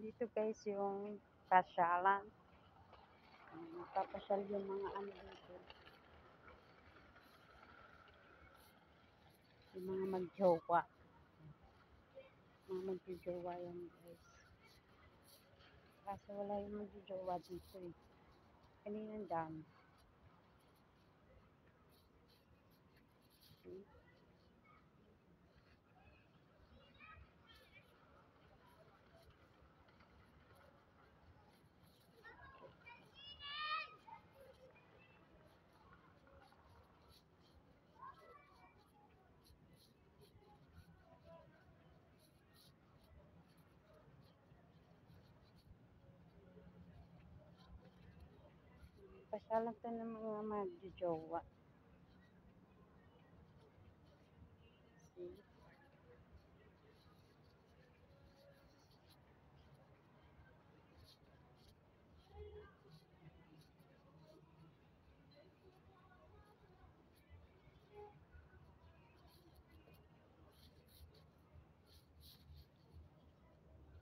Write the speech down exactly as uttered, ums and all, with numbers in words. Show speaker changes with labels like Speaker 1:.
Speaker 1: Dito guys yung pasyalan. Papasyal yung mga ano dito. Yung mga magjowa. Mga magjowa yan guys. Kaso wala yung magjowa dito eh. Kanina dami. Okay. Pasyalan to ng mga magjowa. See?